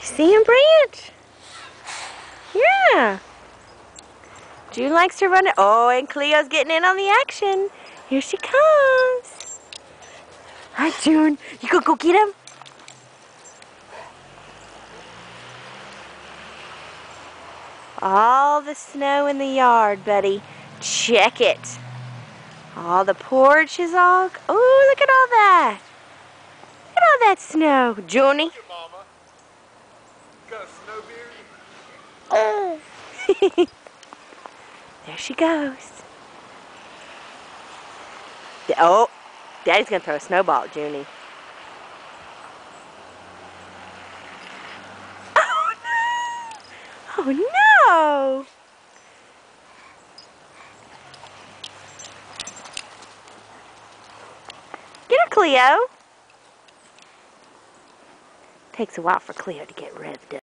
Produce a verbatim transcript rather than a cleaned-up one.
see him, Brant? Yeah. June likes to run it. Oh, and Cleo's getting in on the action. Here she comes. Hi, June. You gonna go get him? All the snow in the yard, buddy. Check it. All the porch is all... Oh, look at all that. Look at all that snow. Junie. Mama. Got a snow beard? There she goes. Oh, Daddy's gonna throw a snowball at Junie. Oh no! Oh no! Get her, Cleo. Takes a while for Cleo to get revved up.